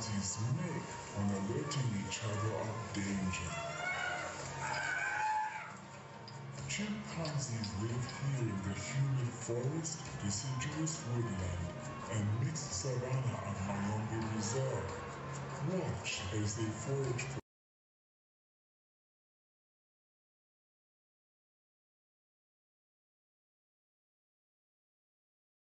chimpanzees make when alerting each other of danger. Chimpanzees live here in the humid forest, deciduous woodland, and mixed savanna of Mayombe Reserve. Watch as they forage for